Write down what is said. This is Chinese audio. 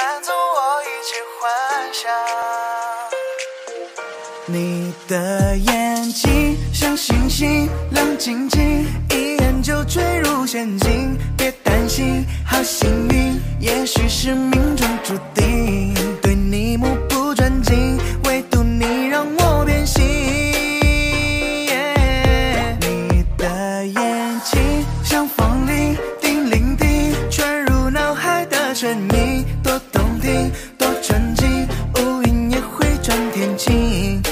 满足我一切幻想。你的眼睛像星星亮晶晶，一眼就坠入陷阱，别担心，好幸运，也许是命中注定。对你目不转睛，唯独你让我变心。你的眼睛像风铃，叮铃叮，传入脑海的声音，多动听，多纯净，乌云也会转天晴。